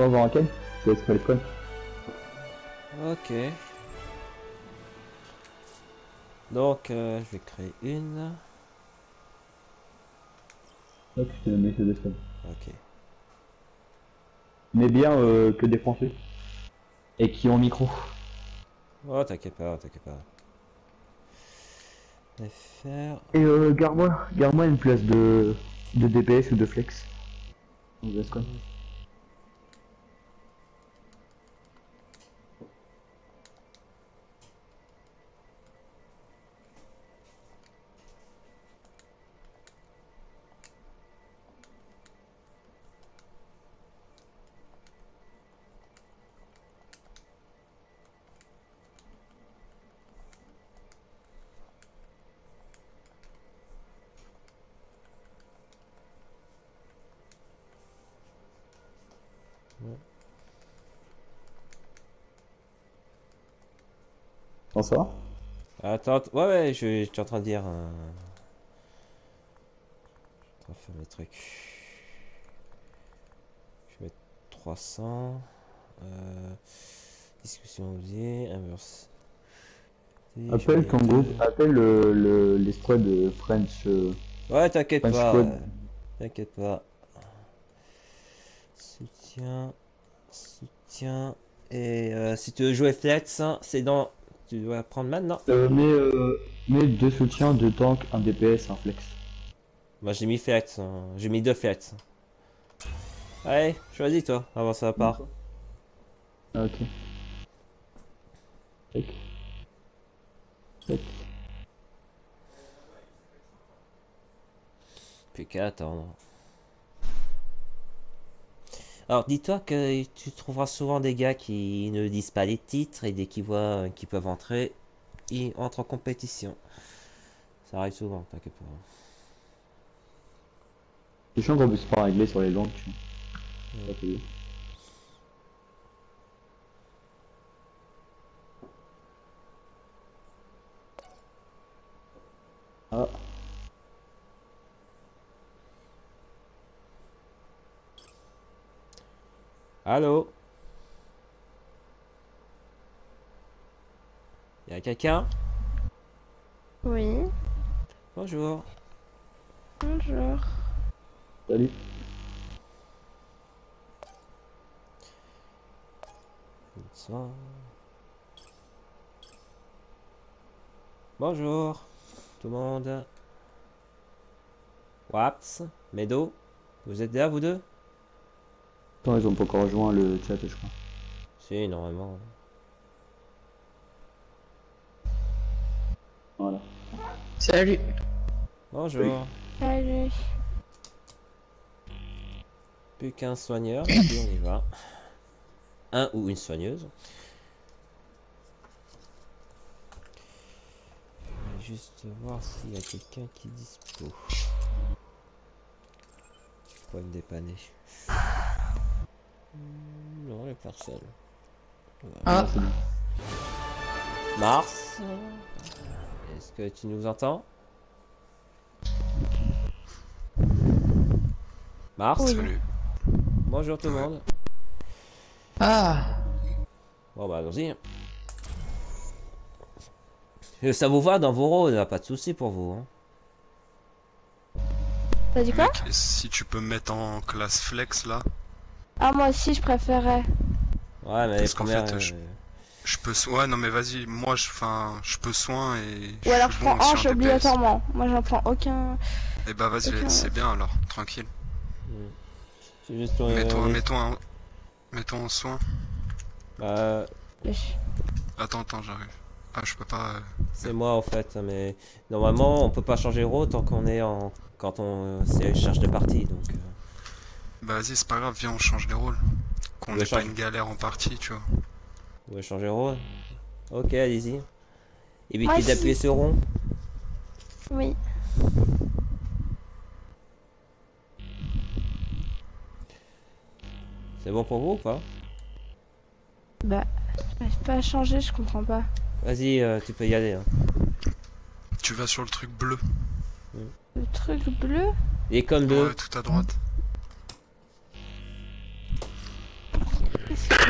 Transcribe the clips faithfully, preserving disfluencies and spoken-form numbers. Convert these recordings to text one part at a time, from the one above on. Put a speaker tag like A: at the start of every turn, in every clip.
A: On va en quête, c'est Spellcon.
B: Ok. Donc, euh, je vais créer une.
A: Hop, je te le mets sur deux secondes.
B: Ok.
A: Mais bien euh, que des Français. Et qui ont micro.
B: Oh, t'inquiète pas, t'inquiète pas. F R.
A: Et euh, garde-moi, garde-moi une place de, de D P S ou de flex. On laisse quoi. Bon, ça va?
B: Attends, ouais, ouais, je, je suis en train de dire. Euh... Je suis en train de faire mes trucs. Je vais mettre trois cents. Euh... Discussion oubliée. Inverse.
A: Appelle ton groupe, appelle le, le, les squads de French. Euh,
B: Ouais, t'inquiète
A: French
B: pas.
A: squad.
B: euh, T'inquiète pas. Soutien. Soutien. Et euh, si tu veux jouer flex, hein, c'est dans. Tu dois prendre maintenant.
A: Euh, mais, euh, mais deux soutiens, deux tanks, un D P S, un flex.
B: Moi j'ai mis flex. Hein. J'ai mis deux flex. Allez, choisis toi, avant ça part.
A: Ah, ok. Tac. Tac.
B: Plus qu'à attendre. Alors dis-toi que tu trouveras souvent des gars qui ne disent pas les titres et dès qu'ils voient qu'ils peuvent entrer, ils entrent en compétition. Ça arrive souvent, t'inquiète pas.
A: C'est chiant qu'on puisse pas régler sur les langues, tu vois. Ouais. Ah.
B: Allô? Y'a quelqu'un?
C: Oui,
B: Bonjour.
C: bonjour.
A: Salut.
B: Bonsoir. Bonjour tout le monde. Waps, Medo, vous êtes là vous deux?
A: Attends, ils ont pas encore rejoint le chat, je crois.
B: Si, normalement.
A: Voilà.
D: Salut.
B: Bonjour.
C: Salut.
B: Plus qu'un soigneur, et puis on y va. Un ou une soigneuse. Je vais juste voir s'il y a quelqu'un qui est dispo. Pour me dépanner. Non, il n'y a personne. Voilà.
D: Ah,
B: Mars, est-ce que tu nous entends? Mars?
C: Oui.
E: Salut.
B: Bonjour tout le monde.
D: ah,
B: Bon bah allons-y. Ça vous va dans vos rôles, là, pas de soucis pour vous. Hein.
C: T'as dit quoi?
E: Mec, si tu peux me mettre en classe flex là,
C: Ah, moi aussi, je préférais.
B: Ouais, mais les
E: Parce qu'en
B: premières...
E: fait,
B: euh,
E: je- je peux soin. Ouais, non mais vas-y, moi je, enfin, je peux soin et.
C: Ou alors je
E: suis
C: prends
E: bon aussi
C: hanche
E: en D P S.
C: obligatoirement. Moi, j'en prends aucun.
E: Et bah vas-y,
C: Ok.
E: c'est bien alors, tranquille.
B: C'est juste pour... euh,
E: Mets-toi,
B: les-
E: mets-toi, en... mets-toi en soin.
B: Bah,
C: Wesh.
E: Attends, attends, j'arrive. Ah, je peux pas. euh,
B: c'est moi en fait, mais normalement on peut pas changer le rôle tant qu'on est en... Quand on... C'est charge de partie, donc... euh,
E: Bah vas-y, c'est pas grave, viens, on change les rôles. Qu'on
B: On
E: n'ait pas
B: change.
E: une galère en partie, tu vois.
B: Vous voulez changer le rôle? Ok, allez-y.
C: Moi
B: Évitez
C: aussi.
B: d'appuyer sur rond.
C: Oui.
B: C'est bon pour vous ou pas?
C: Bah, j'arrive pas à changer, je comprends pas.
B: Vas-y, euh, tu peux y aller. Hein.
E: Tu vas sur le truc bleu.
C: Le truc bleu?
B: L'icône bleue.
E: Ouais, tout à droite.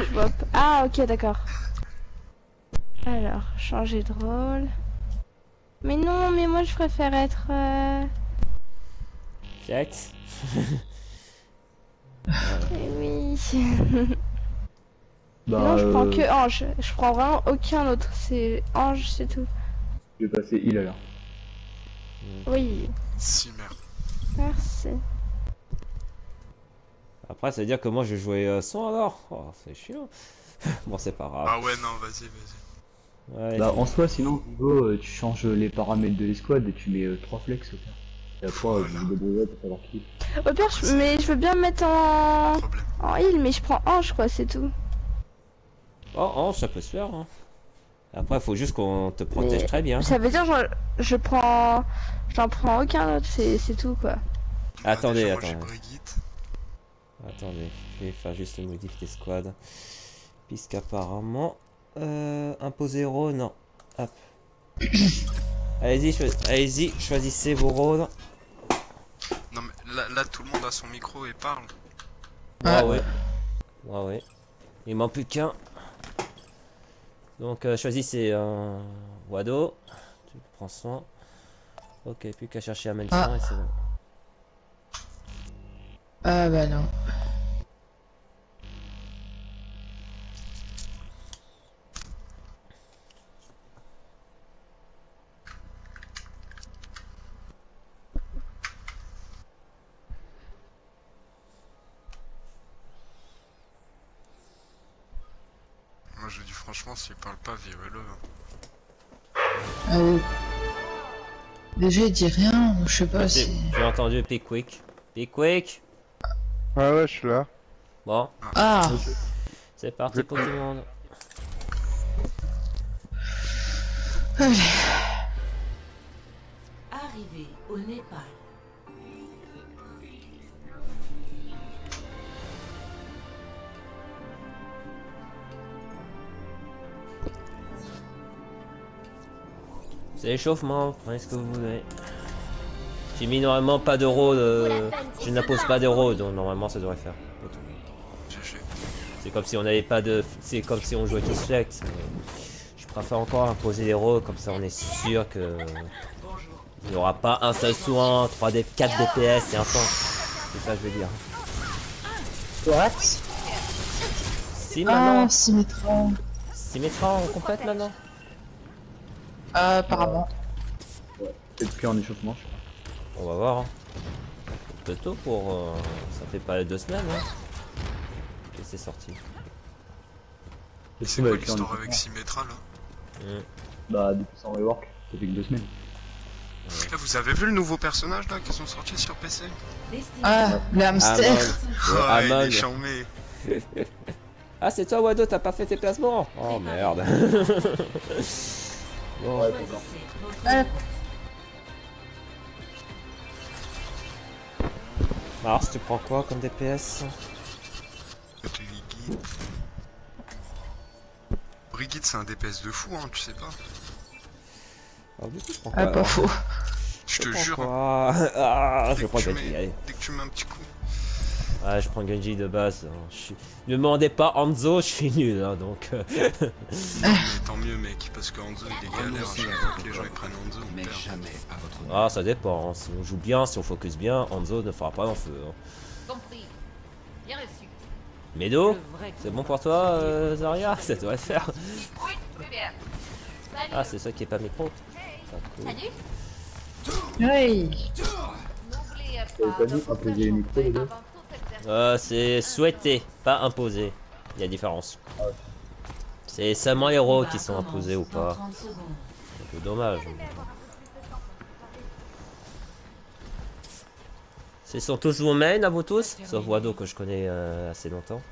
C: Je vois pas. Ah, ok, d'accord. Alors, changer de rôle. Mais non, mais moi je préfère être. Euh...
B: Jax.
C: Eh oui.
A: Bah,
C: non, je prends
A: euh,
C: que Ange. Je prends vraiment aucun autre. C'est Ange, c'est tout.
A: je vais passer heal alors.
C: Oui,
E: Si, merde.
C: merci.
B: Après, ça veut dire que moi je jouais euh, sans alors. Oh, c'est chiant. Bon, c'est pas grave.
E: Ah ouais, non, vas-y, vas-y.
B: Ouais,
A: Bah, en soi, sinon, Hugo, euh, tu changes les paramètres de l'escouade et tu mets euh, trois flex au pire. Et après, euh, je me débrouillerai pour savoir qui.
C: Au pire, je... mais je veux bien me mettre en.
E: Problème.
C: En heal, mais je prends Ange, quoi, c'est tout.
B: Oh, oh, ça peut se faire. Hein. Après, il faut juste qu'on te protège
C: Mais
B: très bien.
C: Ça veut dire, je, je prends. J'en prends aucun autre, c'est c'est tout, quoi.
E: Bah,
B: Attendez,
E: déjà, moi, j'ai
B: attendez.
E: Brigitte.
B: Attendez, je vais faire juste une modif des squads. Puisqu'apparemment. Euh, imposer héros, non. Hop. Allez-y, choi- allez-y, choisissez vos rôles.
E: Non, mais là, là, tout le monde a son micro et parle.
B: Ah ouais. Ouais, ouais. Il manque plus qu'un. Donc, euh, choisissez un Wado. Tu prends soin. Ok, plus qu'à chercher un mention
D: Ah.
B: et c'est bon.
D: Ah bah non.
E: Moi, je dis franchement, s'il parle pas, virez-le.
D: Euh, déjà il dit rien, je sais pas
B: J'ai
D: si...
B: j'ai entendu Pickwick. Pickwick.
F: Ouais, ouais, je suis là.
B: Bon,
D: Ah,
B: c'est parti pour tout le monde.
D: allez.
G: Arrivé au Népal.
B: C'est l'échauffement, prenez ce que vous voulez. J'ai mis normalement pas de rôle, euh, je n'impose pas de rôle, donc normalement ça devrait faire.
E: G G.
B: C'est comme si on n'avait pas de. C'est comme si on jouait tous flex. mais Je préfère encore imposer des rôles, comme ça on est sûr que. Il n'y aura pas un seul soin, trois D, quatre D P S et un tank. C'est ça que je veux dire.
D: What?
B: Si maintenant,
D: Ah, Symmetra.
B: Symmetra on complète maintenant.
D: Ah, apparemment.
A: Peut-être plus en échauffement, je sais
B: On va voir. Hein. C'est peu tôt pour. euh, Ça fait pas deux semaines hein. Que c'est sorti.
A: pas.
E: C'est
A: Ouais,
E: quoi
A: plus en
E: l'histoire avec
A: échauffement.
E: Symmetra là
B: Hmm.
A: Bah, depuis son rework, ça fait que deux semaines.
E: Eh, vous avez vu le nouveau personnage là qui sont sortis sur P C?
D: Ah, le hamster.
B: Amon.
E: Ouais,
B: Ouais,
E: il
B: Amon.
E: est charmé.
B: Ah c'est toi Wado, t'as pas fait tes placements. Oh merde. Bon.
D: Ah,
B: Alors tu prends quoi comme D P S?
E: Brigitte. Brigitte, c'est un D P S de fou, hein, tu sais pas.
B: Ah, du coup, je prends
D: ah,
B: quoi,
D: pas
B: alors
D: faux.
E: Je te
B: Je prends
E: jure. hein.
B: quoi Ah, je
E: Dès
B: prends
E: que, tu
B: Genji,
E: mets,
B: allez.
E: dès que tu mets un petit coup.
B: Ah, je prends Genji de base. hein. Je suis... Ne me demandez pas Hanzo, je suis nul, hein, donc... euh,
E: Mais tant mieux, mec, parce que Hanzo il est galère à chaque fois que les gens ils prennent Hanzo. on
H: Mais
E: perd.
H: jamais à votre
B: Ah, ça dépend. hein. Si on joue bien, si on focus bien, Hanzo ne fera pas long feu. hein.
G: Compris. Bien reçu.
B: Medo,
G: Le vrai
B: c'est bon pour toi, euh, Zarya? Ça devrait le faire.
G: Oui, très bien. Salut.
B: Ah, c'est ça qui est pas micro. Ça, cool.
G: Salut.
D: Oui.
G: N'oubliez
A: T'avais
G: pas
A: pas
G: de
A: dit
G: vous
A: imposer les micros, les
G: agencer
A: deux
G: avant tout exercice.
B: Euh, c'est souhaité, pas imposé. Il y a différence. C'est seulement les héros qui sont imposés ou pas. C'est un peu dommage. Ce sont tous vos mains à vous tous? Sauf Wado que je connais euh, assez longtemps.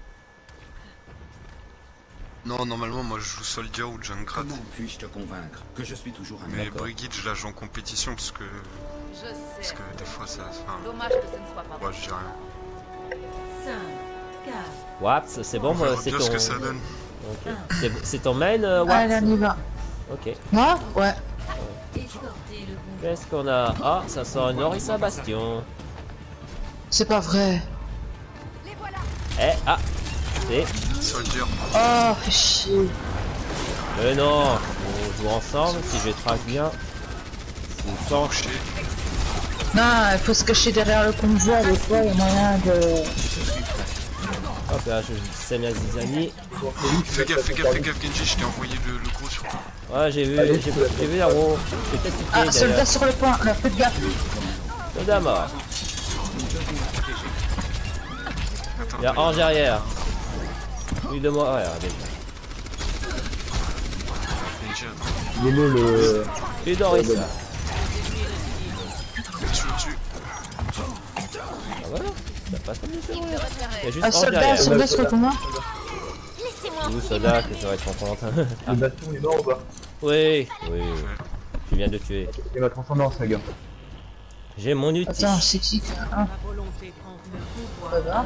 E: Non, normalement, moi je joue Soldier ou Junkrat.
H: Comment puis-je te convaincre que je suis toujours un
E: Mais
B: D'accord.
E: Brigitte, je la joue en compétition parce que.
G: Je
E: Parce
G: sais.
E: que des fois ça. Enfin,
G: Dommage que ce ne soit pas
E: ouais, je dis rien.
G: cinq, quatre,
B: Waps, c'est bon,
E: On verra
B: c'est
E: bien
B: ton.
E: ce que ça donne.
B: Ok. C'est- C'est ton main, euh,
D: Allez,
B: Waps?
D: on y va.
B: Ok.
D: Moi? Ouais.
G: escortez le bon.
B: Qu'est-ce qu'on a? Ah, ça sent un Orisa Bastion.
D: C'est pas vrai.
B: Eh, ah! C'est.
E: soldier.
D: Oh, fais chier.
B: Mais non, on joue ensemble, si je traque bien. C'est fort.
E: Touché.
D: Non, il faut se cacher derrière le convoi, des fois, il y a moyen de...
B: Hop là, je sème à des amis.
E: Fais gaffe, fais gaffe, fais gaffe, Genji, je t'ai envoyé le, le gros sur toi.
B: Ouais, j'ai vu, j'ai j'ai vu la roue. J'ai peut-être piqué
D: Ah, soldat
B: d'ailleurs.
D: sur le point, là, faites gaffe.
B: Soldat mort.
E: Attends,
B: Il y a Ange derrière. Oui, de moi, ouais, regardez.
E: Genji, attends.
A: Il est low le.
B: Et Doris là.
E: Dessus, dessus.
B: Ah voilà, ça passe comme ça.
G: Il devrait faire
B: Il y a juste
D: Un
B: Ange
D: soldat,
B: derrière.
D: soldat sur le convoi.
G: Laissez-moi.
B: Où soldat que tu vas être contente.
A: Le baston il est mort ou pas?
B: Oui, oui, oui. Tu viens de tuer.
A: C'est ma transcendance, la gars.
B: J'ai mon outil.
D: Attends, c'est qui hein? Ça va.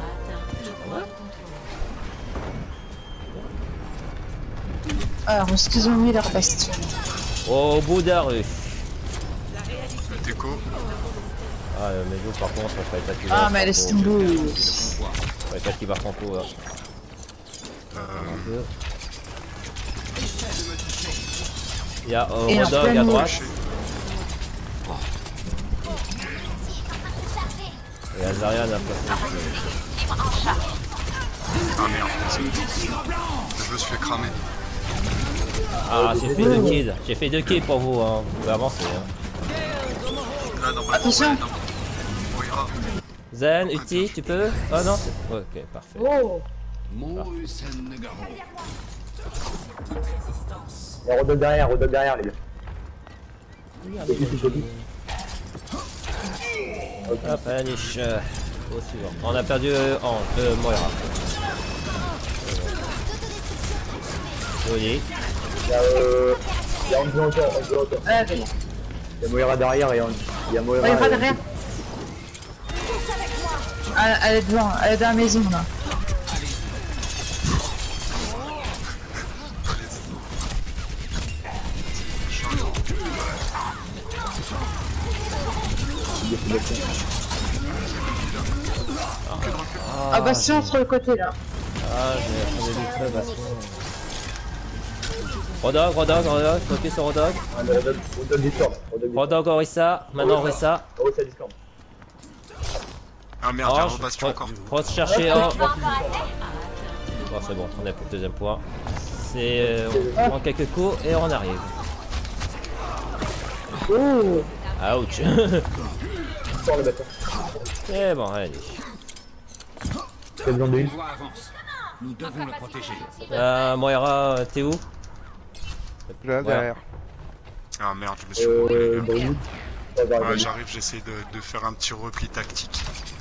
D: Alors, est-ce qu'ils ont mis leur bastion?
B: Au bout de la rue.
E: Le déco.
B: Ah, euh, mais nous par contre, on ferait pas qu'il
D: Ah, mais laisse tomber.
B: On ferait pas qu'il va tempo là.
E: Euh,
B: Un peu. Il y a euh,
D: Et en
B: Rodog
D: plein
B: à droite.
E: touché.
B: Et Azarian a pas
E: Ah merde, le jeu se fait cramer.
B: Ah, j'ai fait deux kills. J'ai fait deux kills pour vous, hein. Vous pouvez avancer. Hein.
E: Là, normalement,
D: Attention.
E: ouais, non. Moira.
B: Zen, Uti, tu peux? Oh non, c'est- ok, parfait.
D: Oh!
A: Il y a Rodog derrière, Rodog derrière, les gars.
B: Hop, allez, niche. euh, Au suivant. On a perdu euh, en euh, Moira. Joli.
A: Il y a euh. Il y a Anjo encore, Anjo encore.
D: Ah, ok.
A: Il y a Moira derrière et Anjo. Il y a Moira.
D: Ouais, il y a
A: et-
D: derrière. Elle, elle est devant, elle est dans la maison là. Ah, bastion sur le côté là.
B: Ah, j'ai attendu du feu, baston. Rodog, Rodog, Rodog, focus sur Rodog.
A: Ah, le Rodog, Rodog Discord. Rodog Discord.
B: Rodog, Orissa, maintenant Orissa.
A: Oh, c'est Discord.
E: Ah merde, il y a un
B: Ange,
E: rebastion encore.
B: faut se chercher un. Bon, c'est bon, on est pour le deuxième point. C'est. Euh, on prend quelques coups et on arrive.
D: Oh!
B: Ouch.
A: Sors le baston.
B: C'est bon, allez.
A: T'as besoin de une?
H: Voix avance. Nous devons le protéger.
B: Euh, Moira, t'es où?
F: Là,
B: Ouais.
F: derrière.
E: Ah merde, je me suis brûlé.
A: Euh, Bruni. Ça va
E: Ouais,
A: arriver.
E: j'arrive, j'essaie de, de faire un petit repli tactique.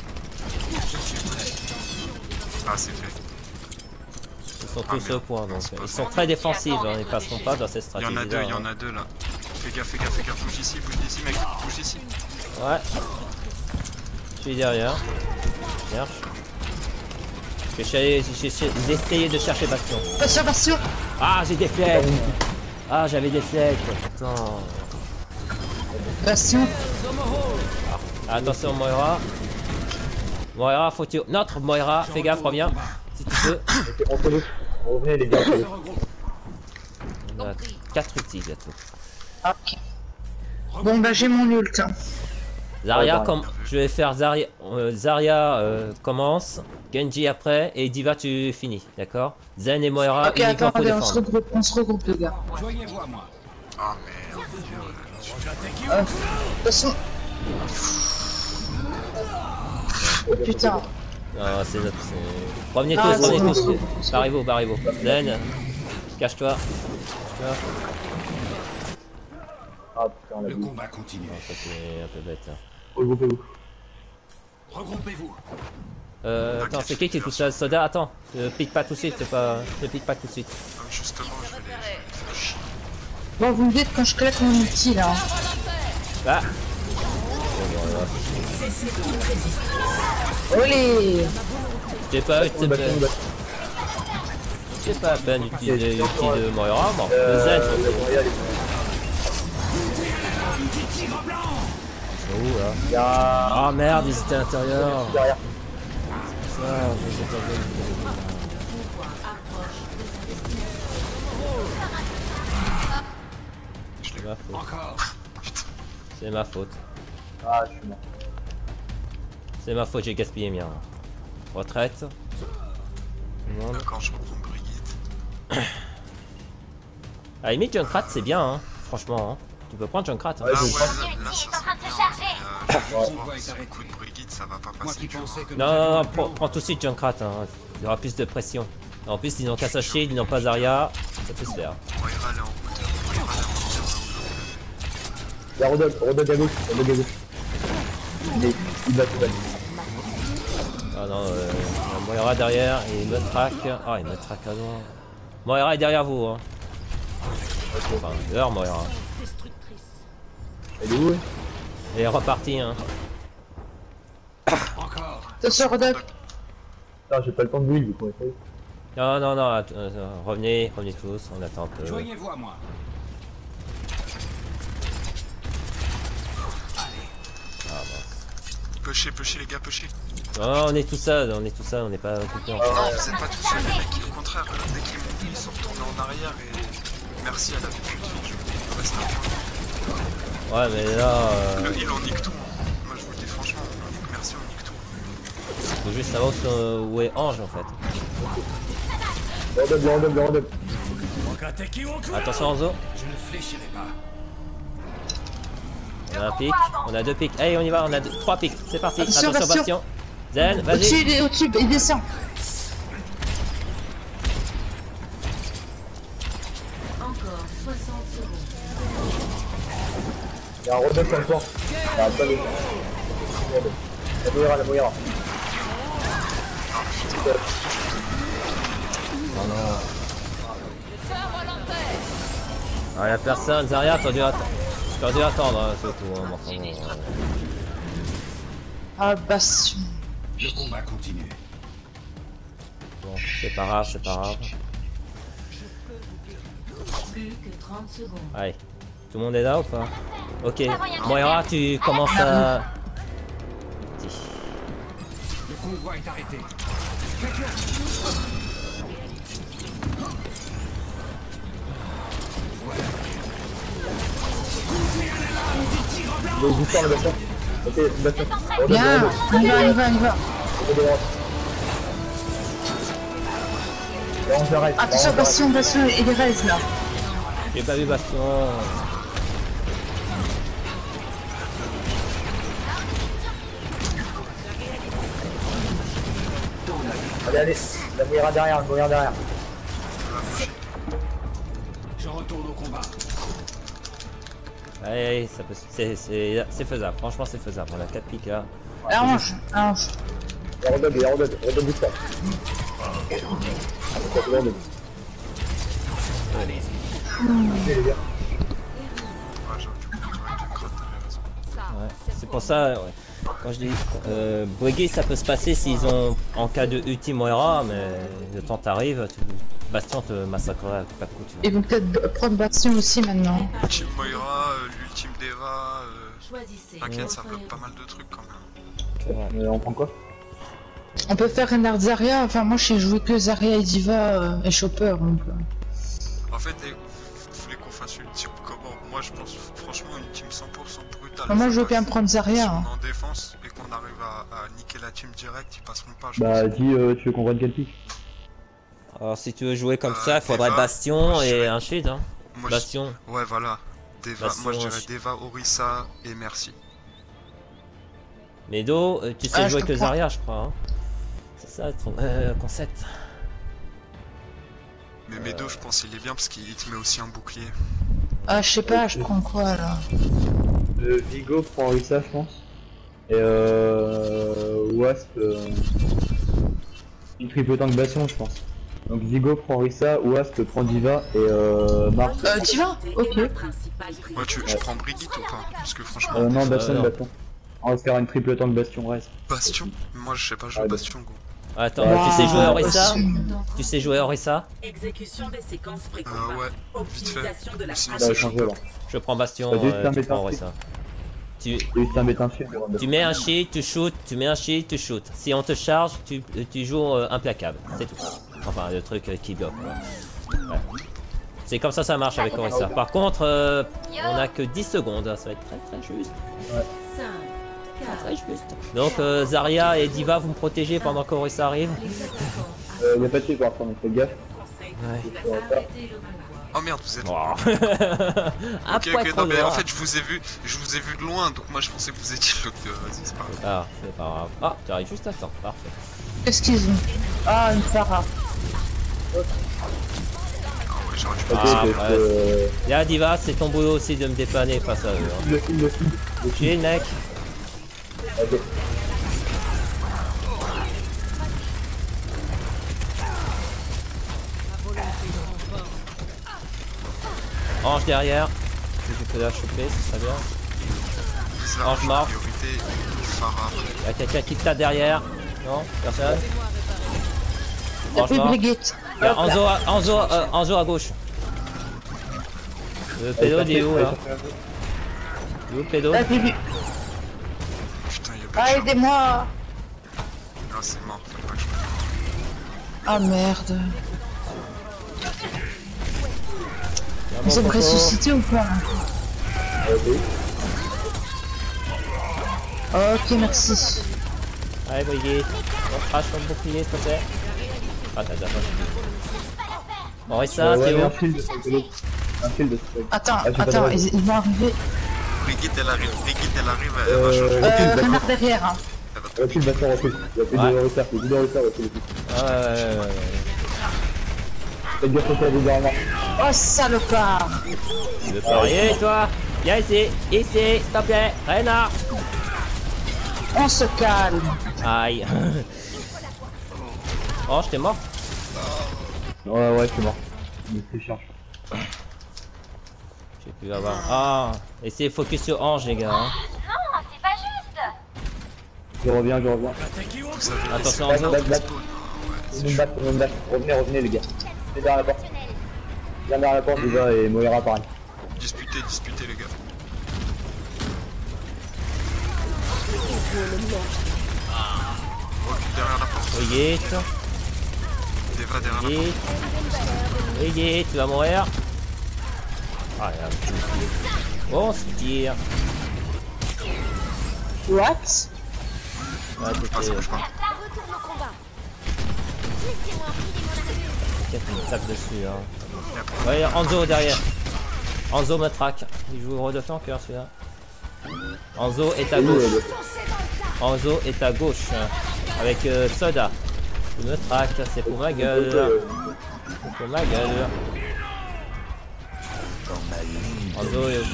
E: Ah, c'est fait.
B: Ils sont
E: Ah,
B: tous
E: merde.
B: au point, donc
E: C'est pas
B: ils
E: ça.
B: sont très défensifs, hein, ils passeront pas dans cette
E: Il y
B: stratégie.
E: en a deux, il y en a deux là. Fais gaffe, fais gaffe, fais gaffe. Bouge ici, bouge ici, mec. Bouge ici.
B: Ouais. Je suis derrière. Cherche. Je vais essayer- j'ai j'ai- j'ai essayé de chercher Bastion.
D: Bastion, bastion!
B: Ah, j'ai des flèches. Ah, j'avais des flèches. Putain.
D: Bastion!
B: Attention, Moira. Moira, faut que tu... Notre Moira, fais gaffe, reviens. Si tu peux.
A: Ok, entre nous. Revenez, les gars. entre nous.
B: On a quatre outils bientôt.
D: Ok. Bon bah j'ai mon ult. hein.
B: Zarya,
A: Ouais,
B: com... je vais faire Zarya, euh, Zarya euh, commence, Genji après, et Diva tu finis, d'accord? Zen et Moira,
D: Ok,
B: uniquement pour
D: attendez, on se
B: défendre.
D: regroupe, on se regroupe les gars.
H: Joignez-vous à moi.
E: Ah merde.
D: Euh, De toute façon... Oh putain.
B: Non, c'est notre... c'est- Revenez
D: Ah,
B: tous,
D: c'est
B: revenez
D: bon,
B: tous.
D: c'est bon, c'est bon.
B: Barrez-vous, barrez-vous. Zen, cache-toi. Cache-toi.
A: Ah putain, la
H: Le
A: boue.
H: combat continue.
B: Non, ça c'est un peu bête. hein.
A: Regroupez-vous.
H: Regroupez-vous.
B: Euh, attends, c'est qui qui est tout seul? Soda, attends, ne pique pas tout de suite, c'est pas... Ne pique pas tout de suite.
E: Ah, justement, je vais les, je vais les faire chier.
D: Bon, vous me dites quand je claque mon outil là.
B: Ah.
D: Olé!
B: J'ai pas eu de...
A: Baston, baston.
B: C'est pas la peine d'utiliser l'outil de Moira, bon, le
A: Euh,
B: Zen,
A: le Moria, il est-
B: c'est où là?
A: Il y a.
B: Ah merde, ils étaient à l'intérieur.
A: Derrière.
B: Ça, je sais pas bien. C'est ma faute.
H: Encore.
B: C'est ma faute.
A: Ah, je suis mort.
B: C'est ma faute, j'ai gaspillé mien. Retraite. Non.
E: D'accord, je reprends Brigitte.
B: À la limite, Junkrat c'est bien, hein. Franchement. Hein. Tu peux prendre Junkrat. Hein.
A: Ouais,
E: Ah
A: je
E: ouais,
A: pense.
E: là, là, ça serait bien. Mais, euh, je
H: Ouais.
E: pense que si on coup de Brigitte, ça va pas
H: Moi
E: passer.
H: qui
E: tu vois.
H: pensais que
B: Non, non, non, prends, prends tout de suite Junkrat. Hein. Il y aura plus de pression. En plus, ils n'ont qu'à Shield, ils n'ont pas Zarya. Ça peut se faire.
E: Moira, elle est en hauteur. Moira, elle est en hauteur.
A: Il y a Rodog, Rodog à gauche, Rodog à gauche. Il est, il va tout battre.
B: Ah non, euh, il y a Moira derrière et il me traque. Ah, il me traque à loin. Moira est derrière vous. Hein. Enfin, dehors Moira.
A: Elle est où elle?
B: Elle est repartie. Hein.
H: encore.
D: Attention, Rodok.
A: Putain, j'ai pas le temps de build, du coup, essaye.
B: Non, non, non, att- euh, revenez, revenez tous, on attend un peu.
H: Joignez-vous à moi.
B: Ah, mince.
E: Pushez, pushez les gars, pushez.
B: Non, on est tout seul, on est tout seul, on n'est pas occupé en fait.
E: Non, vous êtes pas tout seul, les mecs. Au contraire, dès qu'ils m'ont ils sont retournés en arrière et merci à la vie je reste un point.
B: Ouais, mais là, euh,
E: Le heal, on nique tout. Hein. Moi, je vous le dis franchement, merci, on nique tout.
B: faut juste savoir où, sont- où est Ange en fait.
A: Rodog, Rodog, Rodog.
B: Attention Anzo,
H: Je ne fléchirai pas.
B: on a un pic, on a deux pics. Allez, on y va, on a deux, trois pics, c'est parti.
D: Attention,
B: Attention
D: Bastion.
B: Bastion. Zen,
D: Au-dessus,
B: vas-y.
D: il est au-dessus, il descend.
G: Encore soixante secondes.
A: Il y a un Rodog sur le toit. Ah, pas le. La Moira, la Moira.
B: Oh non. Ah, y'a personne, Zarya, t'aurais dû, atte- t'aurais dû attendre, hein, surtout. Hein, mais enfin, bon, euh,
D: Ah, Bastion.
H: Le combat continue.
B: bon, c'est pas grave, c'est pas grave.
G: Plus que trente secondes.
B: Allez, tout le monde est là ou pas? Ok, Moira, tu commences à...
H: Le convoi est arrêté.
A: Il est juste le Bastion. Ok, Bastion. Rodog,
D: Bien,
A: Rodog.
D: on y va, on y va, on y va.
A: Rodog, Rodog. Et on s'arrête.
D: Attention, Bastion, Bastion, il est raise là.
B: J'ai pas vu Bastion.
A: Allez, allez. La Moira derrière, la Moira derrière.
H: Je retourne au combat.
B: Allez, allez, ça peut... c'est, c'est, c'est faisable, franchement c'est faisable. On a quatre pics là.
D: Arrange, arrange.
A: Il y a Rodog, il y a Rodog. Rodog, bouge pas. Rodog. Allez, les gars.
E: Ouais, j'aurais dû prendre une crotte, t'avais raison.
B: Ouais. C'est pour ça, ouais. Quand je dis euh, Brigitte, ça peut se passer s'ils ont en cas de ultime Moira, mais le temps t'arrive, tu... Bastion te massacrera à pas de coup. Tu vois.
D: Ils vont peut-être b- prendre Bastion aussi maintenant.
E: L'ultime Moira, euh, l'ultime Deva, euh,
G: Choisissez.
E: t'inquiète, ça
G: votre
E: bloque pas
G: héros.
E: mal de trucs quand même.
A: Euh, on prend quoi?
D: On peut faire Renard Zarya, enfin moi j'ai joué que Zarya et Diva euh, et Chopper donc. euh.
E: En fait, les- vous voulez qu'on fasse une team comment? Moi, je pense franchement une team cent pour cent brutale.
D: Enfin, moi je veux
E: Ça
D: bien
E: passe.
D: prendre
E: Si
D: Zarya.
E: on
D: Hein.
E: est en défense et qu'on arrive à, à niquer la team direct, ils passeront pas, je
A: Bah,
E: pense.
A: dis, euh, tu veux qu'on prenne quel pic?
B: Alors si tu veux jouer comme
E: Euh,
B: ça, il faudrait
E: Deva,
B: Bastion
E: moi, je
B: et
E: dirais-
B: un shield. Hein.
E: Moi, je-
B: Bastion.
E: Ouais, voilà. Deva,
B: Bastion,
E: moi je dirais
B: je-
E: Deva, Orisa et merci.
B: Medo, euh, tu sais
D: Ah, je
B: jouer
D: te
B: que
D: crois.
B: Zarya, je crois. Hein. C'est ça le tron- euh, concept.
E: Mais Medo, je pense qu'il est bien parce qu'il te met aussi un bouclier.
D: Ah je sais pas, je prends quoi là?
A: Euh, Vigo prend Orisa, je pense. Et euh. Wasp. Euh... Une triple tank Bastion, je pense. Donc Vigo prend Orisa, Wasp prend Diva et euh. Marc.
D: Euh, Diva? Ok.
E: Ouais, tu, tu prends Brigitte ou pas? Parce que franchement,
A: Euh, non,
B: Euh,
A: Bastion,
B: non.
A: Bastion. On va se faire une triple tank Bastion reste.
E: Bastion? Moi je sais pas jouer
A: Ah,
E: Bastion, go.
B: Attends,
A: Wow.
B: tu sais jouer Orisa?
D: Bastion.
B: Tu sais jouer Orisa?
I: Exécution des séquences
E: Euh,
I: pré-combat.
E: ouais, vite fait.
I: Optimisation de la
E: Mais sinon,
A: On
E: c'est
A: va
E: chaud.
A: changer là.
B: Je prends Bastion,
A: Bah, juste
B: euh,
A: un
B: tu
A: métal
B: prends
A: stick.
B: Orisa. Tu,
A: Et juste un mettre un shield.
B: tu mets un shield, tu shoot, tu mets un shield, tu shoot. Si on te charge, tu, tu joues euh, implacable, c'est tout. Enfin, le truc euh, qui bloque. Quoi. Ouais. C'est comme ça ça marche avec Orisa. Par contre, euh, on a que dix secondes, ça va être très très juste.
G: cinq,
B: Très juste. Donc euh, Zarya et Diva, vous me protégez pendant qu'Orisa arrive.
A: Euh, y'a pas de support, on fait gaffe.
B: Ouais.
G: arrêtez le convoi.
E: Oh merde, vous êtes.
B: Oh. Un
E: Ok,
B: poids
E: ok,
B: trop
E: non, mais
B: loin.
E: en fait, je vous ai vu, je vous ai vu de loin, donc moi je pensais que vous étiez l'autre. Vas-y, c'est pas grave.
B: Ah, c'est pas grave. Ah, tu arrives juste à temps, parfait.
D: Qu'est-ce qu'ils ont? Ah, une Pharah.
E: Ah ouais, j'aurais dû
A: Ok,
B: Ah,
A: je-
B: ouais.
A: euh,
B: Y'a Diva, c'est ton boulot aussi de me dépanner face à eux. Hein.
A: le film, le film.
B: Chill, mec.
A: Ok.
B: Ange derrière. Si je peux la choper, ce serait bien.
E: Bizarre,
B: Ange mort.
E: priorité, Pharah.
B: Y'a quelqu'un qui te tape derrière. Non, personne.
D: T'as
B: Ange
D: plus
B: mort.
D: Brigitte.
B: Y'a Anzo, à- Anzo, euh, Anzo à gauche. Le pédo, il est où là? Il est où le pédo?
D: T'as plus lui.
E: Putain, y'a pas
D: Ah,
E: de chance.
D: aidez-moi.
E: Ah, c'est mort, faut pas que je me.
D: Ah merde.
B: Y'a
D: Vous
B: mon
D: êtes
B: coco.
D: ressuscité ou pas? Ok, merci.
B: Allez, Brigitte. On crache comme bouclier, s'il te plaît. Ah, t'as déjà pas. Orisa,
A: Euh, ouais,
B: t'es
A: mais
B: où?
A: un shield de ce côté. Un shield de ce côté.
D: Attends,
A: Ah, j'ai pas de
D: attends,
A: rêve.
D: ils, ils vont arriver.
E: Brigitte, elle arrive, Brigitte, elle arrive, elle va
A: Euh,
E: changer.
A: recule,
D: Euh,
A: d'accord.
D: renard derrière. Hein.
E: Elle va tout-
A: Recule, Bastien, recule. Il y a plus
B: Ouais.
A: de retard, il y a plus de retard, recule.
B: Ah, ouais, ouais, ouais, ouais.
A: Faites gaffe au cas des derrière.
D: Oh, salopard.
B: Tu veux parier, toi? Viens ici, ici, s'il te plaît, Renard.
D: On se calme.
B: Aïe. Oh, j'étais mort.
A: Ouais, ouais, c'est mort. Mais c'est chiant.
B: J'ai pu avoir. Ah, essayez de focus sur Ange, les gars. Hein.
A: Je reviens, je reviens.
E: Vous savez,
B: Attention,
A: Back,
B: Anzo.
A: back, back.
E: spawn. Ouais,
A: On
E: c'est
A: me
E: chaud.
A: bat, on me bat. Revenez, revenez, les gars. C'est derrière la porte. Viens derrière la porte, déjà, et Moira pareil.
E: Disputez, disputez, les gars. Recule derrière la porte.
B: Brigitte,
E: Deva derrière la porte.
B: Brigitte. Brigitte, tu vas mourir. Ah, là, on se tire.
D: What?
B: Ouais,
E: Ah, ça
B: c'était.
E: bouge pas.
B: Peut-être une tape dessus. Hein. Ouais, Anzo derrière. Anzo me traque. Il joue de flanqueur celui-là. Anzo est à gauche. Anzo est à gauche. Avec euh, Soda. Il me traque, c'est pour ma gueule. C'est pour ma gueule. Anzo est...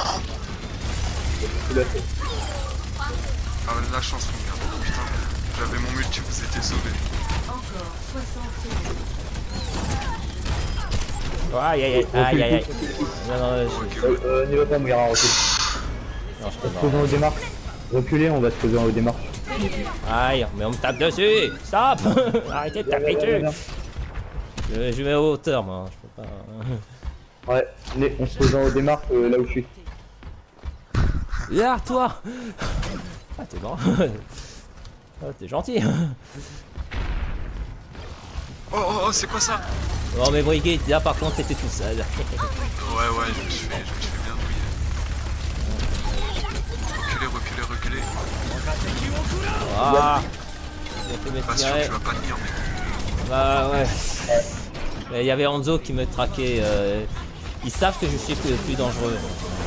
E: Ah, la chance, mon gars. Putain, j'avais mon multi, vous étiez sauvés.
G: Encore soixante secondes.
B: Aïe aïe aïe aïe aïe aïe. Non non, je...
E: Ok, ouais.
A: Euh, n'y va pas, Moira, recule.
B: non, je peux pas.
A: Faisons aux démarches. Reculez, on va se poser aux démarches.
B: Aïe, mais on me tape dessus. Stop. Arrêtez de taper dessus. Je, je vais à hauteur moi, je peux pas...
A: Ouais, mais on se pose aux démarches euh, là où je suis.
B: Là, toi. Ah, t'es bon. Ah, t'es gentil.
E: Oh, oh, oh, c'est quoi ça?
B: Non mais Brigitte, là par contre t'étais tout seul.
E: Ouais, ouais, je me suis fait, je me suis fait bien douiller. Reculez, reculez, reculez.
B: Ah. J'ai fait me
E: Pas sûr,
B: tirer.
E: tu vas pas tenir, mec.
B: Bah ouais. Mais il y avait Anzo qui me traquait. Euh... Ils savent que je suis le plus dangereux.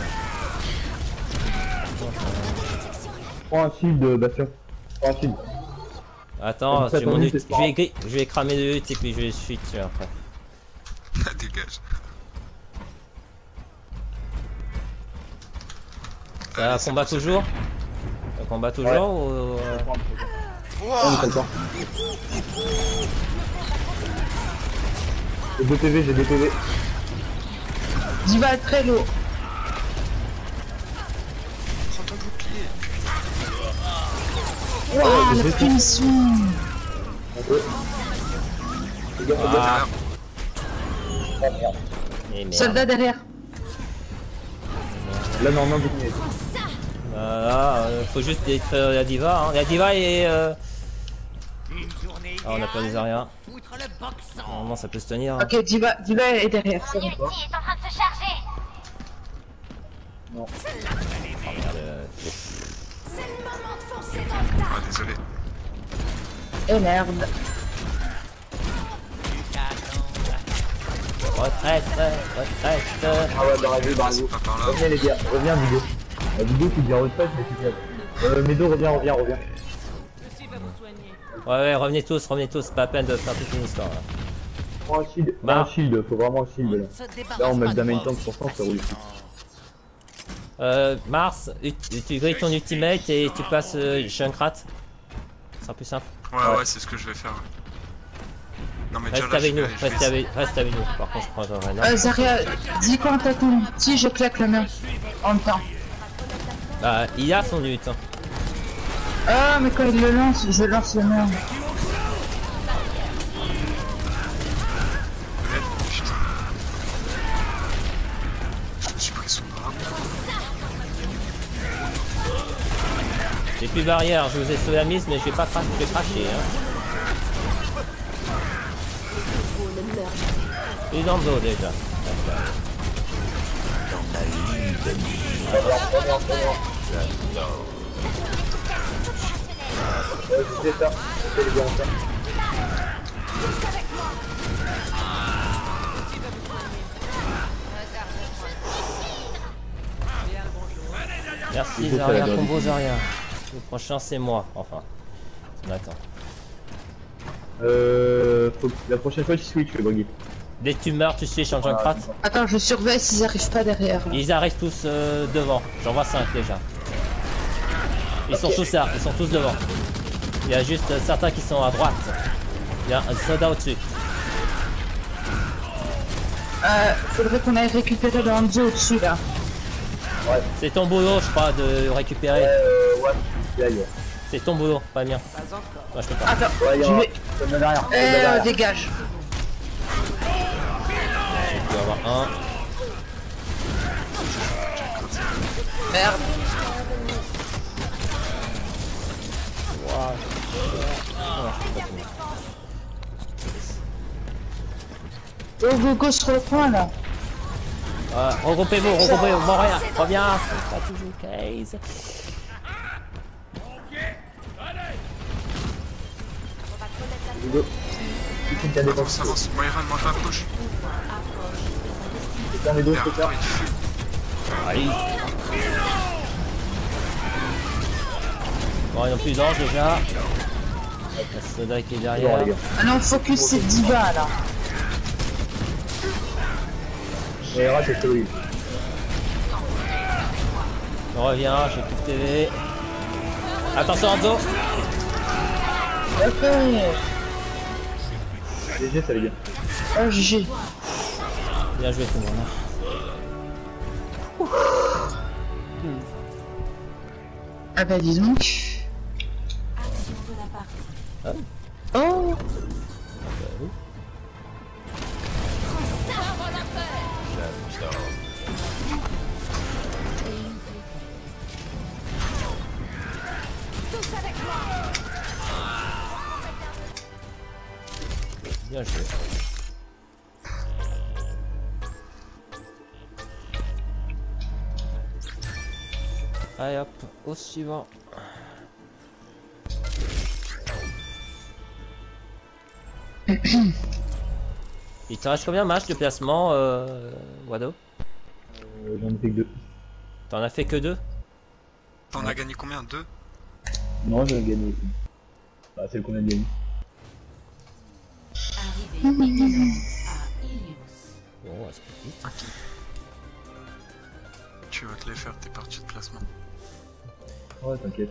A: Prends un shield, euh, Bastien. Prends un shield.
B: Attends,
A: Ça
B: je, m'en
A: tombe,
B: ut-
A: c'est
B: je, vais... gri- je vais cramer le hut et puis je vais suite dessus après.
E: Dégage.
B: Ça
E: Allez, c'est
B: combat
E: bon, c'est
B: toujours Ça combat toujours
A: Ouais.
B: ou... euh,
A: On est content. J'ai deux P V, j'ai deux P V.
D: Diva est très lourd.
E: Prends ton bouclier.
D: Waouh,
A: j'ai
D: la
A: fait-
D: punition.
A: Ok. Les gars, faites
B: Ah,
A: gaffe. Ah, merde.
B: et merde.
D: Soldat derrière.
A: Là, normalement, vous tenez.
B: Voilà, euh, faut juste détruire la diva. Hein. La diva est... Euh... Ah, on a pas des arrières. Normalement, ça peut se tenir. Hein.
D: Ok, Diva, Diva est derrière, c'est bon.
A: Non.
B: Oh, merde, euh,
E: Ah, désolé.
D: Et merde.
B: Retraite, retraite.
A: Ah ouais, dans la vue, dans la vue.
E: C'est pas par là.
A: Revenez les gars, reviens Vigo. La Vigo qui dit retraite, mais c'est bien. Euh, Médo, reviens, reviens, reviens.
B: Ouais, ouais, revenez tous, revenez tous. C'est pas la peine de faire toute une histoire. Là.
A: Prends un shield, prends
B: Bah.
A: un shield, faut vraiment un shield là. Là on met le damage tank pour cent, ça roule.
B: Euh, Mars, tu, tu grilles ton ultimate et tu passes euh, Junkrat. Ce sera plus simple.
E: Ouais,
A: Ouais.
E: ouais, c'est ce que je vais faire. Ouais. Non, mais déjà
B: Reste
E: là,
B: avec
E: je
B: nous,
E: vais, je vais
B: reste avec, reste avec nous. Par contre, je prends un Renan.
D: Euh, Zarya, dis quand t'as ton petit, je claque le mien. En même temps.
B: Bah, il a son ult. Hein.
D: Ah, mais quand il le lance, je lance le mien.
E: Putain. Je me suis pris son bras.
B: J'ai plus barrière, je vous ai sauvé la mise, mais je vais pas cracher, je vais cracher. Hein. Il est dans le dos déjà.
A: Ouais, c'est ça, c'est les gars, ça.
B: Merci
A: Il faut
B: Zarya,
A: faire la
B: combo Zarya. Le prochain c'est moi, enfin. On attend.
A: Euh, faut que la prochaine fois tu switch le buggy.
B: Dès que tu meurs, tu switches en Junkrat.
D: Attends, je surveille s'ils arrivent pas derrière. là.
B: Ils arrivent tous euh, devant. J'en vois cinq déjà. Ils sont tous là, ils sont tous devant. Il y a juste euh, certains qui sont à droite. Il y a un soda au-dessus.
D: Euh, faudrait qu'on aille récupérer le Hanzo au-dessus là.
B: C'est ton boulot, je crois, de récupérer.
A: Euh, ouais, là, il y a.
B: C'est ton boulot, pas le mien. Moi, je peux pas.
D: Attends,
A: Ouais, il y
D: je
A: a.
D: vais.
A: Ça me derrière.
D: Euh, dégage.
B: Je dois avoir un.
D: Merde.
B: Wow. Oh, je peux pas tenir.
D: Go, go, go sur le point là.
B: Euh, regroupez-vous, regroupez-vous, bon rien, reviens, c'est pas toujours case.
A: Vigo. Tu sais qu'il y a des
E: Avance, avance. Moira, mange la gauche.
A: C'est un des deux,
E: Derrière
A: c'est ça.
E: toi, il fume.
B: Allez. Bon, ils n'ont plus d'ange déjà. La soda qui est
A: Bon,
B: derrière.
A: les gars.
D: Ah non, focus c'est Diva là.
A: Et là, c'est celui.
B: On revient, j'ai plus de T V. Attention Hanzo.
D: Ok.
A: G G, ça les gars.
D: Oh, G G.
B: Bien joué tout le monde.
D: Ah bah dis donc. Oh.
B: Bien joué. Allez hop, au suivant. Il te reste combien de matchs de placement, euh, Wado?
A: Euh, J'en ai fait que deux.
B: T'en as fait que deux?
E: T'en as gagné combien? Deux?
A: Non, j'en ai gagné aussi. Bah, c'est le qu'on a gagné.
G: Arrivé imminent à Ilios.
B: Bon, ouais, c'est pas vite.
E: Tu vas te les faire tes parties de placement.
A: Ouais, t'inquiète.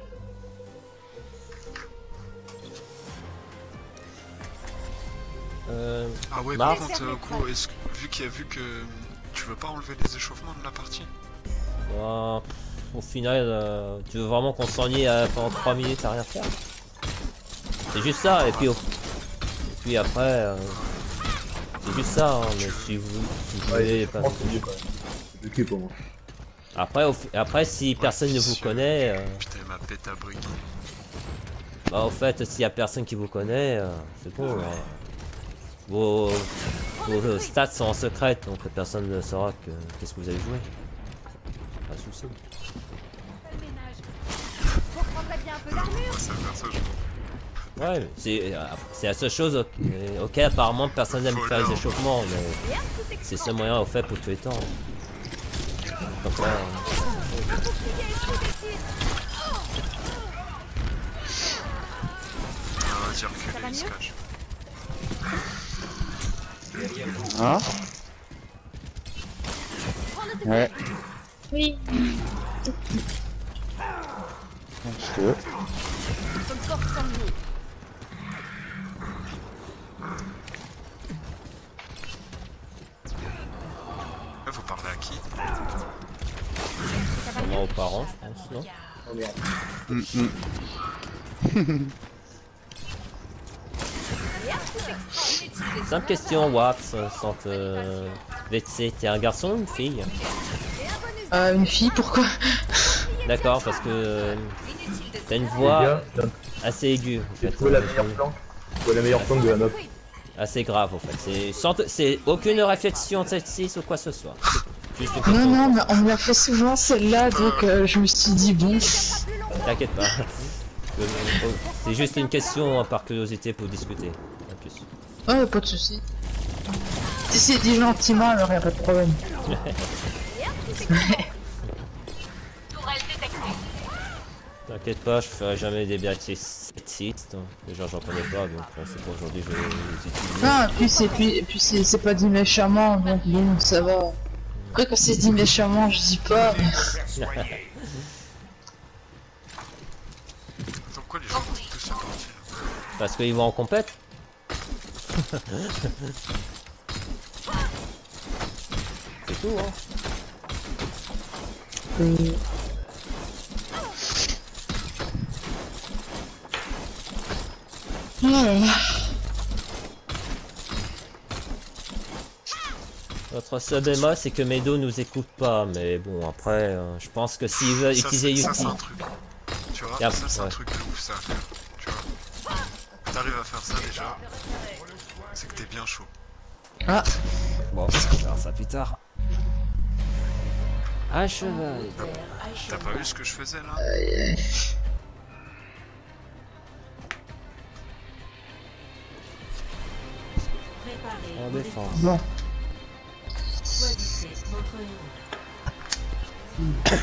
B: Euh,
E: Ah ouais,
B: Mars.
E: par contre, euh, gros, est-ce que, vu qu'il y a vu que tu veux pas enlever les échauffements de la partie?
B: ouais, au final, euh, tu veux vraiment qu'on s'ennuie euh, pendant trois minutes à rien faire? C'est juste ça, et puis, au... et puis après, euh, c'est juste ça, hein, mais si vous, si vous voulez
A: Ouais,
B: pas...
A: franchement, c'est mieux quand même. C'est ok pour moi.
B: Après, au fi- après, si personne ne vous
E: sûr.
B: connaît, euh,
E: Putain, ma pète à briguer.
B: Bah, au fait, s'il y a personne qui vous connaît, euh, c'est bon. Hein. Vos, vos stats sont en secret, donc personne ne saura que qu'est-ce que vous avez joué. Pas de soucis.
E: Ça va faire ça, je
B: Ouais, c'est euh, c'est la seule chose ok, ok, apparemment personne n'aime faire les échauffements, mais c'est ce moyen au fait pour tuer le temps. Comme ça, euh,
E: On va dire que les se cache.
F: Hein? Ouais.
D: Oui.
F: Je te...
E: Là, vous parlez à qui?
B: sûrement aux parents, je pense, non?
F: Mm -mm.
B: Simple question, Waps, sans te... V T C, t'es un garçon ou une fille?
D: Euh, une fille, pourquoi?
B: D'accord, parce que euh, t'as une voix assez aiguë, en
A: J'ai
B: fait.
A: trouvé la meilleure planque. J'ai trouvé la meilleure planque de la map.
B: Assez grave, en fait. C'est sans te- c'est aucune réflexion de sexiste ou quoi que ce soit. Juste une
D: Non,
B: question.
D: non, mais on me l'a fait souvent celle-là, donc euh, je me suis dit bon.
B: T'inquiète pas. Euh, C'est juste une question hein, par curiosité pour discuter. En plus.
D: Ouais, pas de soucis. Si c'est dit gentiment, alors y a pas de problème.
B: T'inquiète pas, je ferai jamais des bêtises sexistes. hein. Déjà, j'en connais pas, donc bon, c'est pour aujourd'hui je vais les utiliser.
D: Non, et puis c'est puis, et puis c'est c'est pas dit méchamment, donc bon, ça va. Après quand c'est dit méchamment, je dis pas. mais-
E: Pourquoi les gens vont tous se partir?
B: Parce qu'ils vont en compète. C'est tout, hein.
D: Euh, Oh là là.
B: Notre seul bémol, c'est que Medo nous écoute pas, mais bon, après, euh, je pense que s'il veut
E: Ça,
B: utiliser
E: c'est- ça,
B: Yuki.
E: c'est un truc. Tu vois,
B: Yep,
E: ça c'est un
B: ouais.
E: truc de ouf ça à faire. Tu vois. T'arrives à faire ça déjà. C'est que t'es bien chaud.
D: Ah,
B: Bon, on verra ça plus tard. À cheval.
E: T'as pas vu ce que je faisais là?
G: Préparez
B: En
G: vos
B: défense.
D: bon.
G: Choisissez votre héros.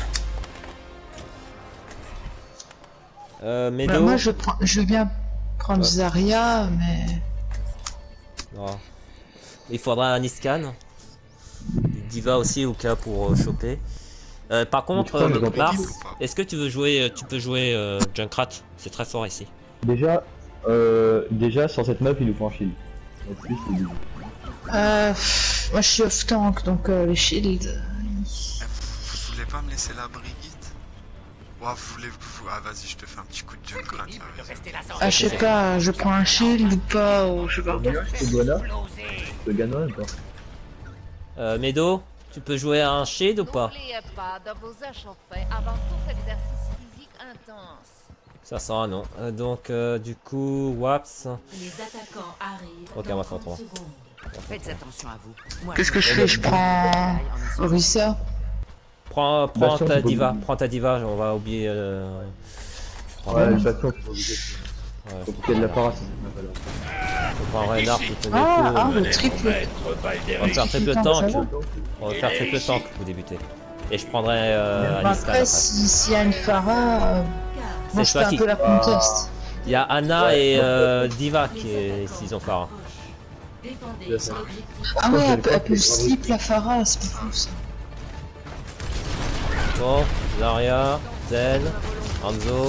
B: Euh,
D: Bah,
B: Medo.
D: moi je prends, je veux bien prendre
B: Ouais.
D: Zarya, mais
B: Non. Il faudra un Iscan. Diva aussi au cas pour euh, choper. Euh, par contre,
A: Mais tu prends
B: euh,
A: les
B: Mars,
E: ou pas
B: est-ce que tu veux jouer, euh, tu peux jouer euh, Junkrat? C'est très fort ici.
A: Déjà, euh, déjà sur cette map, il nous faut un shield. Donc, lui, c'est lui.
D: euh, pff, moi je suis off tank, donc euh, les shields.
E: Eh, vous, vous voulez pas me laisser la Brigitte? Ouah, vous voulez. Vous... Ah, vas-y, je te fais un petit coup de Junkrat là. vas-y.
D: Ah, je sais pas, je prends un shield ou pas, ou je sais pas.
A: C'est Guana. C'est Guana ou pas?
B: Euh, Medo, tu peux jouer à un shield ou pas?
I: N'oubliez pas de vous échauffer avant tout exercice physique intense.
B: Ça sent un non. Euh, donc, euh, du coup, Waps.
G: Les attaquants arrivent.
B: Ok,
G: dans
B: on va faire
G: trente
B: trois.
G: secondes.
I: Faites attention à vous. Moi,
D: Qu'est-ce que je fais? Je prends Orisa.
B: Prends, prends
A: Bastion,
B: ta
A: c'est pas
B: diva,
A: obligé.
B: prends ta diva, on va oublier. Euh... Je prends,
A: Ouais, de toute façon, faut obliger.
B: ouais,
A: Faut qu'il y ait de la para, c'est cette map-là.
B: je prends Reynard qui tenait
D: Ah,
B: le
D: ah,
B: coup.
D: le triple.
B: On va faire triple
D: Putain,
B: tank.
D: ça va.
B: On va faire triple tank pour débuter. Et je prendrai euh,
D: Bah,
B: Alistar
D: après,
B: après.
D: si- s'il y a une Pharah, euh,
B: C'est
D: moi je fais
B: toi
D: un
B: qui-
D: peu la contest.
B: Il y a Anna et euh, Diva qui est s'ils ont Phara.
G: Défendez
A: Bien sûr.
G: l'objectif.
D: Ah ouais, elle peut, elle
A: pas
D: peut
A: que-
D: slip la Pharah, c'est pas fou ça.
B: Bon, Zarya, Zen, Hanzo.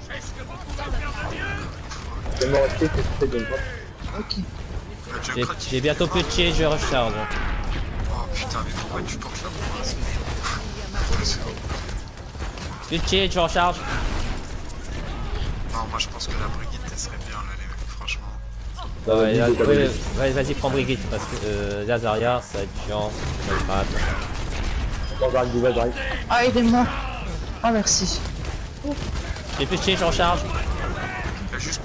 A: C'est mort resté, c'est fait de droite.
D: Ok.
E: Le
B: J'ai
E: Junkrat, il-
B: j'ai bientôt plus de chi, je recharge.
E: Oh putain, mais pourquoi tu portes la bourre?
B: Plus de chi, je recharge.
E: Non, moi je pense que la Brigitte elle serait bien là, les mecs, franchement.
A: Bah,
B: Ouais,
A: vas-y,
B: là,
A: t'as
B: ouais,
A: vu.
B: ouais, vas-y, prends Brigitte parce que euh, là, Zarya, ça va être chiant. Ça va être rate.
A: Attends, j'arrive, Diva, j'arrive.
D: Ah, aidez-moi. Ah, merci.
B: J'ai plus de chi, je recharge.
E: Là, juste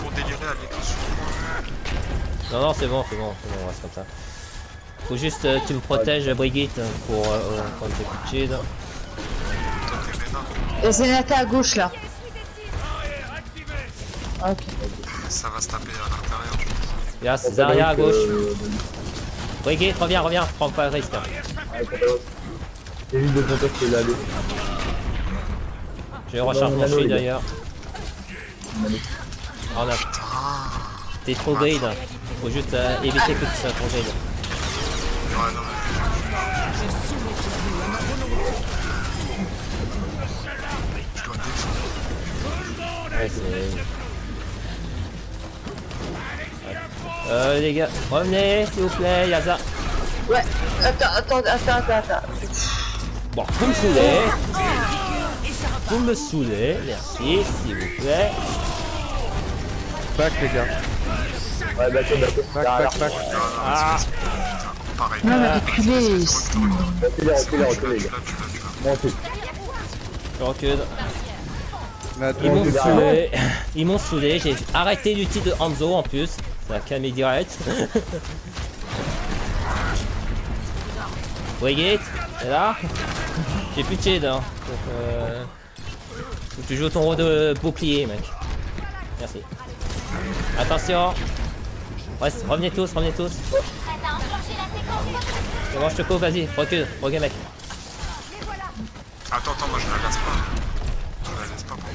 E: plaît, allez tous sur moi.
B: Non, non, c'est bon, c'est bon, c'est bon, on reste comme ça. Faut juste euh, tu me protèges, Brigitte, pour euh, prendre tes coups de shield.
E: Toi, t'es Rena.
D: Et Zenyatta à gauche là. Ok.
E: Ça va se taper à l'intérieur, je pense.
B: Il y a Zarya à gauche.
A: Euh,
B: Brigitte, reviens, reviens, prends pas le risque. Hein.
A: Évite de contester là, allez.
B: Je recharge mon shield d'ailleurs. Oh, on a... T'es trop grid. Faut juste euh, éviter que tu sois trop grid.
E: Ouais, non, mais... Je dois défendre.
B: Ouais, c'est... Euh, les gars, revenez s'il vous plaît, Yaza.
D: Ouais, attends, attends, attends, attends, attends.
B: Bon, vous me saoulez. Vous me saoulez, merci, s'il vous plaît.
F: Back les gars.
A: Ouais, d'accord, d'accord.
F: Back, back, back.
B: Ah,
E: Pareil.
D: Non, mais reculez.
A: Reculez, reculez, reculez, les gars. Montez.
B: je recule.
F: Mais
B: Ils m'ont
F: attends,
B: saoulé. Ils m'ont saoulé. J'ai arrêté l'outil de Hanzo en plus. Ça a calmé direct. Brigitte, t'es là? J'ai plus de shield, hein. Donc, euh... faut que tu joues ton rôle de bouclier, mec. Merci. Attention. Reste, revenez tous, revenez tous. C'est bon, je te coupe, vas-y, recule, recule, mec.
E: Attends, attends, moi je la laisse pas. Je la laisse pas.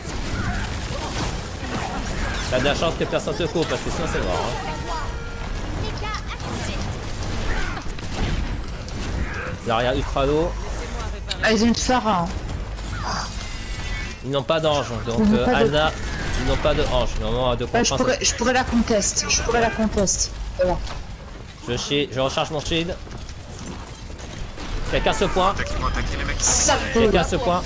B: T'as de la chance que personne te coupe, parce que sinon c'est mort. Hein. Zarya ultra low.
D: Ah, ils ont une Pharah. Hein.
B: Ils n'ont pas d'ange, donc
D: Ils n'ont
B: euh,
D: pas de-
B: Ana, ils n'ont pas de hanche. Normalement, de
D: Bah, je, pourrais, je pourrais la conteste. Je pourrais la conteste. Voilà.
B: je, chi- je recharge mon shield. Quelqu'un se point.
E: Attaquez-moi, attaquez les mecs.
D: Ça
B: Quelqu'un se point.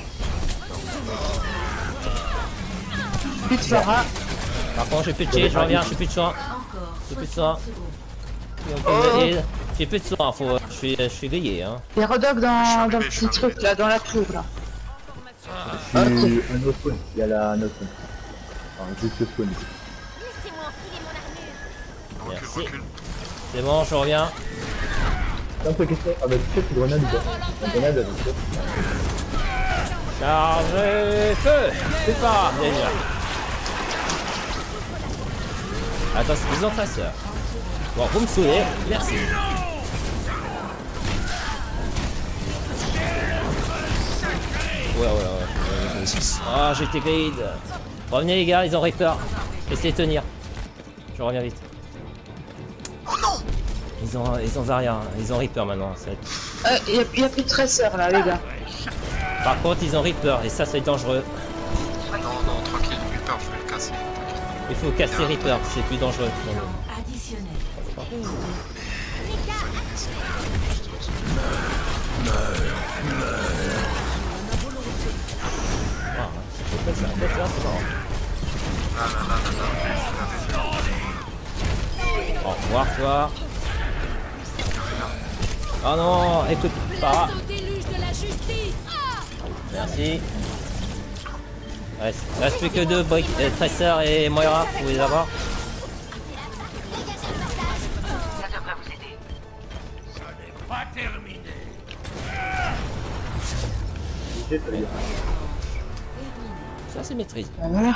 D: Plus de Pharah.
B: Par contre, j'ai plus de shield, je reviens, j'ai plus de soins.
G: Encore
B: J'ai plus de soins.
G: secondes.
B: Et on peut me heal. J'ai plus de soins, faut... je suis, je suis grillé. Hein.
D: Les redogs dans, dans le
E: Je
D: petit
E: suis arrivé,
D: truc là, dans la tour là.
A: Il y a un autre spawn. Il y a la un autre spawn. Enfin, juste le spawn.
E: Recule,
B: Merci.
E: recule.
B: C'est bon, je reviens.
A: C'est un peu question. Ah bah, tu sais, c'est grenade ou pas? La grenade, elle est
B: Chargez feu. C'est pas déjà. Attends, c'est ils ont traceur. Bon, vous me saoulez, merci. Ouais, ouais, ouais. Ah, j'ai été grid. Revenez les gars, ils ont Reaper. Essayez de tenir. Je reviens vite.
E: Oh non!
B: Ils ont, ils ont Zarya, ils ont Reaper maintenant. ça va être-
D: Euh, y a, y a plus de traceurs là, les gars.
B: Par contre, ils ont Reaper et ça, c'est dangereux.
E: Non, non, tranquille, Reaper, je vais le casser.
B: Il faut casser Reaper, c'est plus dangereux. Non, non.
G: Additionnel.
B: Ah, c'est ça, c'est ça, c'est marrant.
E: Là, là, là, là, là.
B: Au revoir, toi. Oh non, écoute pas. Merci. Reste, reste plus que deux, Brick, euh, Tracer et Moira, vous pouvez les avoir.
H: Pas terminé.
B: Ça c'est maîtrisé.
D: Bah, voilà.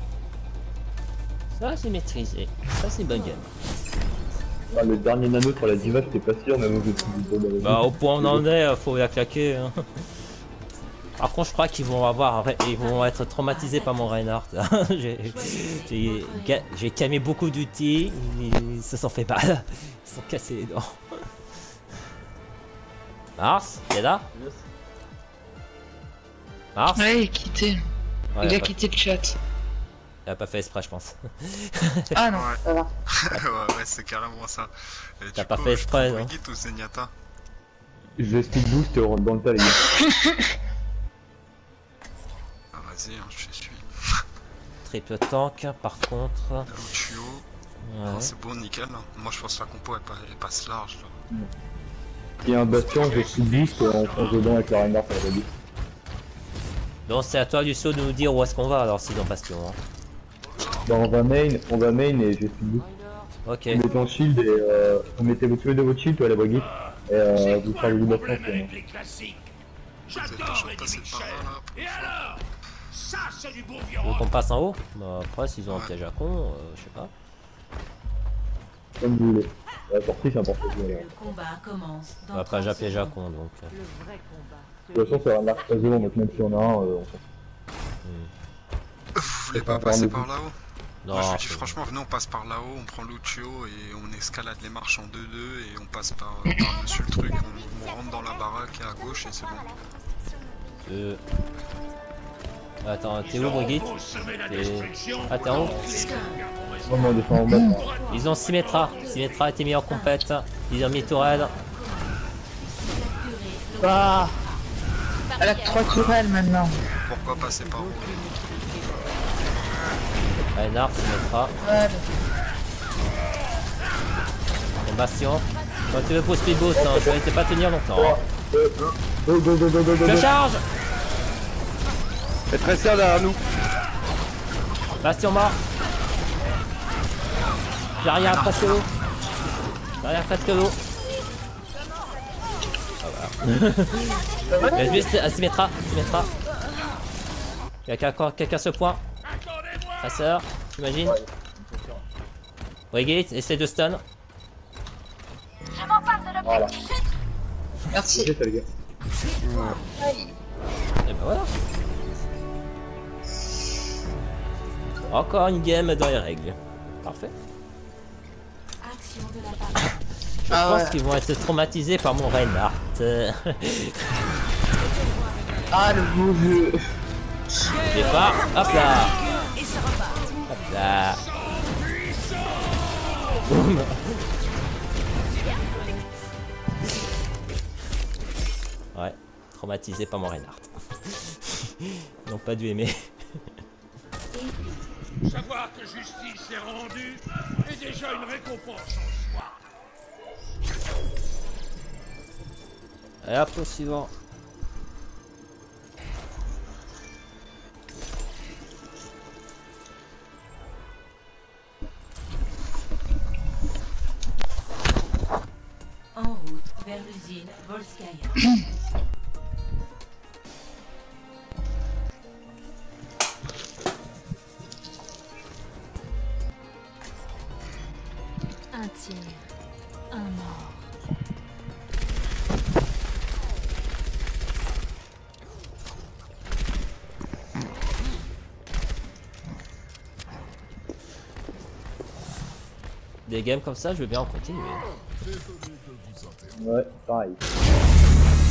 B: Ça c'est maîtrisé. Ça c'est bonne game.
A: Ah, le dernier nano sur la diva, j'étais pas sûr, mais moi je suis du bon.
B: Bah au point où on en est, faut la claquer. Hein. Par contre, je crois qu'ils vont avoir, ils vont être traumatisés par mon Reinhardt. J'ai j'ai ga- j'ai camé beaucoup d'outils, ils se sont fait mal, ils se sont cassés les dents. Mars, t'es là? Mars?
D: Ouais, il a quitté.
B: Ouais,
D: il a
B: pas-
D: quitté le chat.
B: il a pas fait exprès, je pense.
D: Ah non,
E: Ouais.
D: ça va.
E: Ouais, ouais, c'est carrément ça. Et
B: T'as
E: du
B: pas
E: coup,
B: fait
E: je
B: exprès,
E: prends
B: non?
E: Brigitte ou Zenyatta?
A: Je speed boost et on rentre dans le tas, les gars.
E: Ah, vas-y, hein, je te suis.
B: Triple tank, par contre.
E: Là où tu es haut.
B: Ouais.
E: Non, c'est bon, nickel. hein. Moi, je pense que la compo, elle, pa- elle passe large. Là.
A: Il y a un bastion, je speed boost et on fonce dedans avec la Reinhardt à la début.
B: Donc c'est à toi Lucio de nous dire où est-ce qu'on va alors si dans Bastion. Hein.
A: Bah on va main, on va main et je vais fini.
B: Ok.
A: On met ton shield et euh, on mettez tous les deux votre shield, toi la Brigitte. Et euh, vous faites le double
H: Problème
A: action.
H: avec les classiques.
E: Vous êtes
H: J'adore
E: toujours
H: Eddie
E: passé par
H: Mitchell.
E: là, là. pour
H: Et
E: une fois.
H: alors? Ça, c'est du bon
B: Tu
H: vieux
B: veux
H: rock.
B: qu'on passe en haut? Bah après s'ils ont un piège à con, euh, je sais pas.
A: Comme vous voulez. La sortie c'est important.
G: Le combat commence dans
B: Bah, après j'ai un
G: trente
B: piège à
G: secondes.
B: con donc. euh,
I: Le vrai combat.
A: De toute façon c'est un arc zéro donc même si on a un, euh, on s'en fout.
B: hmm.
E: Vous voulez
A: C'est
E: pas
A: pas
E: passer
A: par
E: par là-haut?
B: Non,
E: Moi je vous dis
B: c'est-
E: franchement, venez on passe par là-haut, on prend Lucio et on escalade les marches en deux deux et on passe par, par-dessus le truc, on, on rentre dans la baraque à gauche et c'est bon.
B: euh... Attends, t'es où
H: Ils ont
B: Brigitte?
H: beau semer la
B: T'es-
H: destruction,
B: Ah, t'es en haut?
A: Non mais on descend en bas.
B: Ils ont Symmetra. Symmetra était mis en compète. Ils ont mis Tourelle. Ah
D: Elle a trois tourelles maintenant.
E: Pourquoi passer par où?
B: Reinhardt, Symmetra.
D: Ouais,
B: Mon Bastion. Quand tu veux pour speed boost, hein, je vais essayer de pas tenir longtemps. hein.
A: Go go go go go go
B: Je
A: go.
B: charge.
F: Et très serre derrière nous.
B: Bastion mort. J'arrière presque l'eau. J'arrière presque l'eau. Ah voilà. Mais juste à Symmetra. Symmetra. Il y a encore quelqu'un ce point. Traceur, j'imagine. Brigitte, essaie de stun.
A: Voilà.
D: merci.
A: Ok ça les gars.
B: Et ben voilà. Encore une game dans les règles. Parfait.
G: Action de la partie.
B: Je
D: Ah
B: pense
D: ouais.
B: qu'ils vont être traumatisés par mon Reinhardt. Euh,
D: Ah, le beau jeu.
B: Je sais pas. Hop là. Hop là. Boum. Ouais, traumatisé par mon Reinhardt. Ils n'ont pas dû aimer.
H: savoir que justice est rendue est déjà une récompense en soi.
B: Et hop, au suivant.
G: En route vers l'usine Volskaya.
I: Un tir, un mort.
B: Des games comme ça, je veux bien en continuer.
A: Ouais, pareil.